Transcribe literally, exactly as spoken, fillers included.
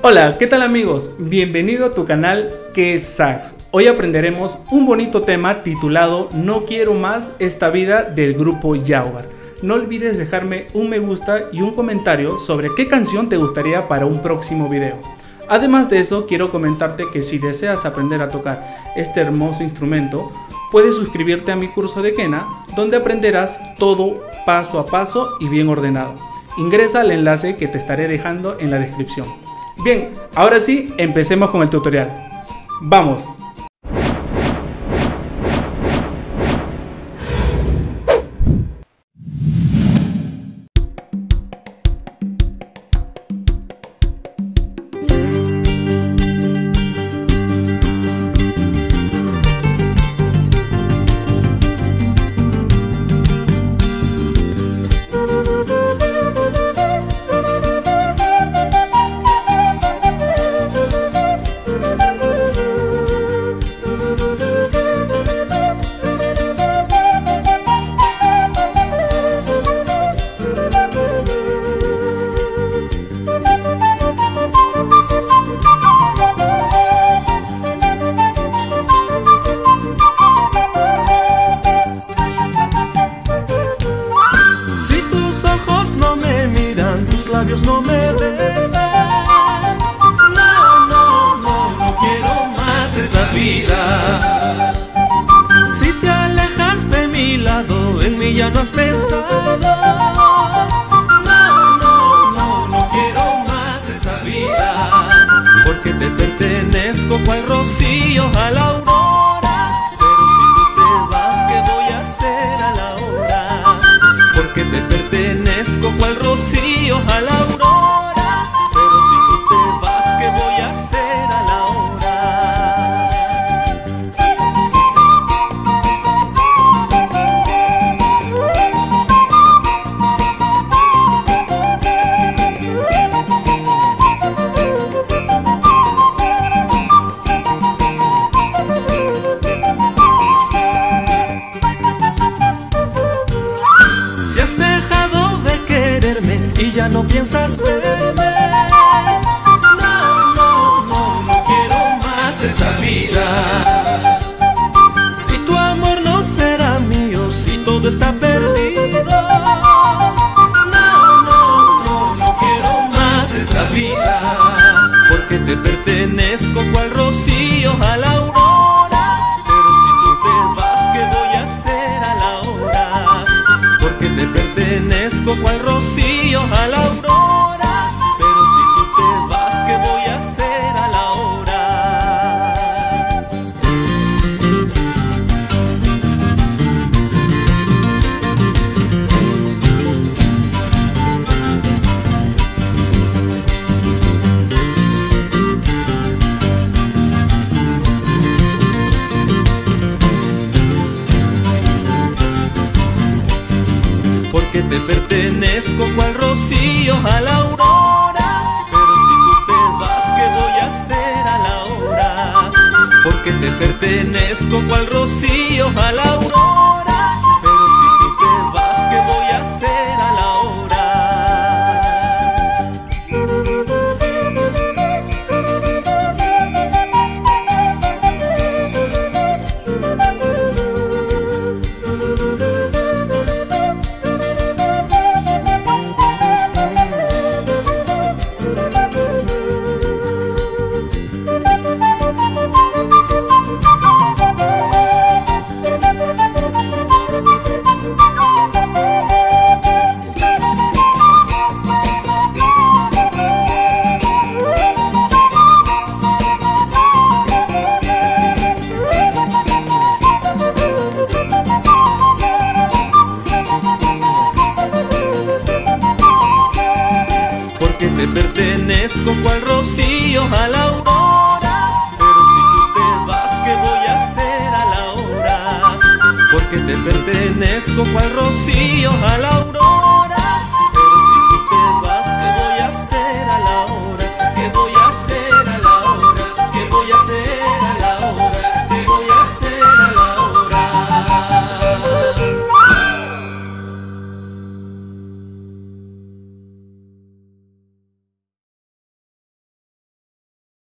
Hola, ¿qué tal amigos? Bienvenido a tu canal ¿Qué es Sax? Hoy aprenderemos un bonito tema titulado No quiero más esta vida del grupo Yaugar. No olvides dejarme un me gusta y un comentario sobre qué canción te gustaría para un próximo video. Además de eso, quiero comentarte que si deseas aprender a tocar este hermoso instrumento, puedes suscribirte a mi curso de quena, donde aprenderás todo paso a paso y bien ordenado. Ingresa al enlace que te estaré dejando en la descripción. Bien, ahora sí, empecemos con el tutorial. ¡Vamos! Tus labios no me besan. No, no, no, no quiero más esta vida. Si te alejas de mi lado, en mí ya no has pensado. No, no, no, no quiero más esta vida. Porque te pertenezco cual rocío a la aurora. Pero si tú te vas, ¿qué voy a hacer a la hora? Porque te pertenezco cual rocío a la aurora, pero si tú te vas, ¿qué voy a hacer a la Si has dejado de quererme y ya no piensas verme, no, no, no, no quiero más esta vida. Si tu amor no será mío, si todo está perdido, no, no, no, no quiero más esta vida. Porque te pertenezco cual rocío a la aurora, pero si tú te vas, ¿qué voy a hacer a la hora? Porque te pertenezco cual rocío a la aurora, pero si tú te vas, ¿qué voy a hacer a la hora? Porque te pertenezco cual rocío a la aurora, pero si tú te vas, ¿qué voy a hacer a la hora? Porque te pertenezco cual rocío a la aurora, pero si tú te vas, ¿qué voy a hacer a la hora? Porque te pertenezco cual rocío a la aurora, pero si tú te vas, ¿qué voy a hacer a la hora? Porque te pertenezco cual rocío a la aurora,